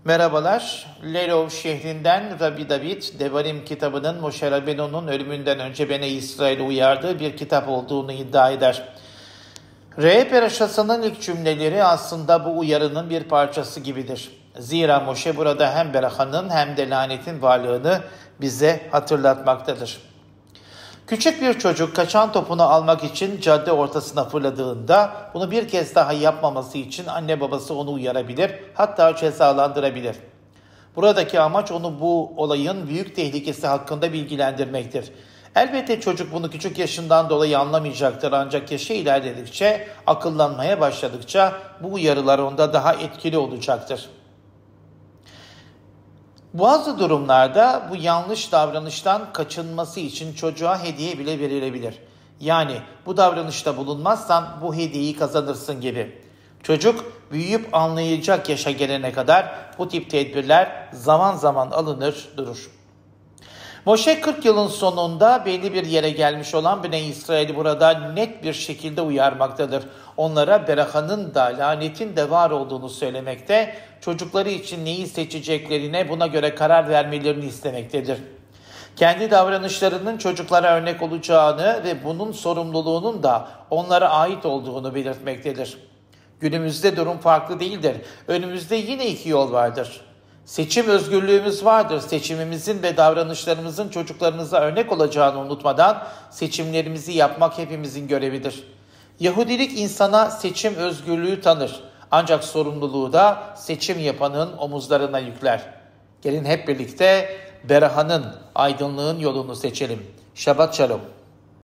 Merhabalar. Lerov şehrinden Rabbi David, Devarim kitabının Moşe Rabbeinu'nun ölümünden önce Bene İsrail'i uyardığı bir kitap olduğunu iddia eder. Re Peraşası'nın ilk cümleleri aslında bu uyarının bir parçası gibidir. Zira Moşe burada hem berahanın hem de lanetin varlığını bize hatırlatmaktadır. Küçük bir çocuk kaçan topunu almak için cadde ortasına fırladığında bunu bir kez daha yapmaması için anne babası onu uyarabilir, hatta cezalandırabilir. Buradaki amaç onu bu olayın büyük tehlikesi hakkında bilgilendirmektir. Elbette çocuk bunu küçük yaşından dolayı anlamayacaktır, ancak yaşı ilerledikçe, akıllanmaya başladıkça bu uyarılar onda daha etkili olacaktır. Bazı durumlarda bu yanlış davranıştan kaçınması için çocuğa hediye bile verilebilir. Yani bu davranışta bulunmazsan bu hediyeyi kazanırsın gibi. Çocuk büyüyüp anlayacak yaşa gelene kadar bu tip tedbirler zaman zaman alınır durur. Moşe 40 yılın sonunda belli bir yere gelmiş olan Bene İsrail'i burada net bir şekilde uyarmaktadır. Onlara berahanın da lanetin de var olduğunu söylemekte, çocukları için neyi seçeceklerine buna göre karar vermelerini istemektedir. Kendi davranışlarının çocuklara örnek olacağını ve bunun sorumluluğunun da onlara ait olduğunu belirtmektedir. Günümüzde durum farklı değildir. Önümüzde yine iki yol vardır. Seçim özgürlüğümüz vardır. Seçimimizin ve davranışlarımızın çocuklarımıza örnek olacağını unutmadan seçimlerimizi yapmak hepimizin görevidir. Yahudilik insana seçim özgürlüğü tanır. Ancak sorumluluğu da seçim yapanın omuzlarına yükler. Gelin hep birlikte berahanın, aydınlığın yolunu seçelim. Şabat şalom.